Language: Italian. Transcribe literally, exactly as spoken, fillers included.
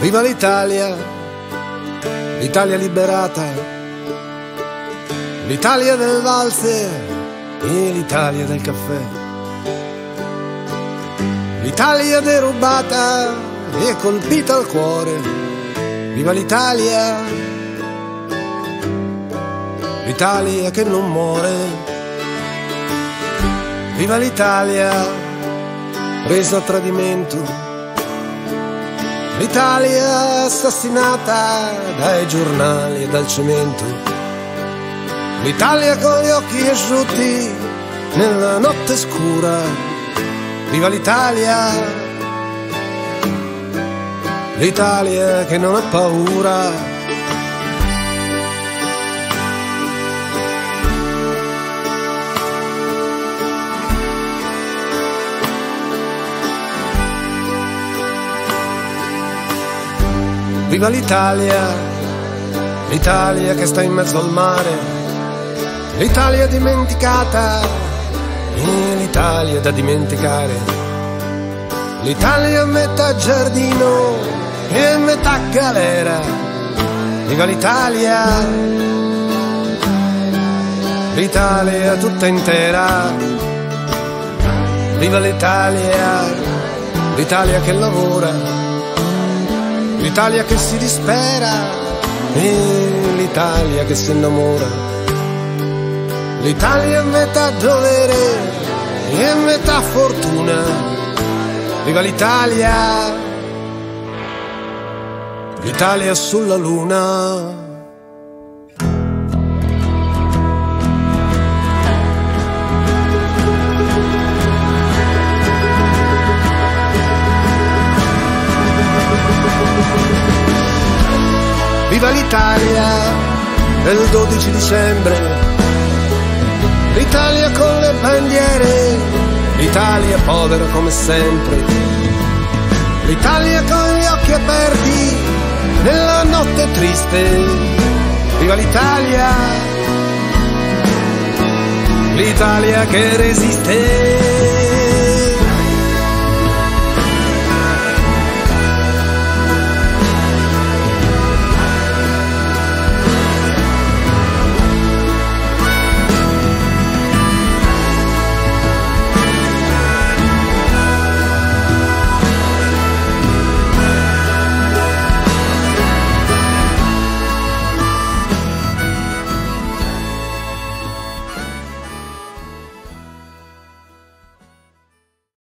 Viva l'Italia, l'Italia liberata, l'Italia del valzer e l'Italia del caffè, l'Italia derubata e colpita al cuore. Viva l'Italia, l'Italia che non muore. Viva l'Italia, presa a tradimento, l'Italia assassinata dai giornali e dal cemento, l'Italia con gli occhi asciutti nella notte scura. Viva l'Italia, l'Italia che non ha paura. Viva l'Italia, l'Italia che sta in mezzo al mare, l'Italia dimenticata e l'Italia da dimenticare, l'Italia a metà giardino e metà galera. Viva l'Italia, l'Italia tutta intera. Viva l'Italia, l'Italia che lavora, l'Italia che si dispera e l'Italia che si innamora, l'Italia a metà dovere e a metà fortuna. Viva l'Italia, l'Italia sulla luna. Viva l'Italia del dodici dicembre, l'Italia con le bandiere, l'Italia povera come sempre, l'Italia con gli occhi aperti nella notte triste. Viva l'Italia, l'Italia che resiste.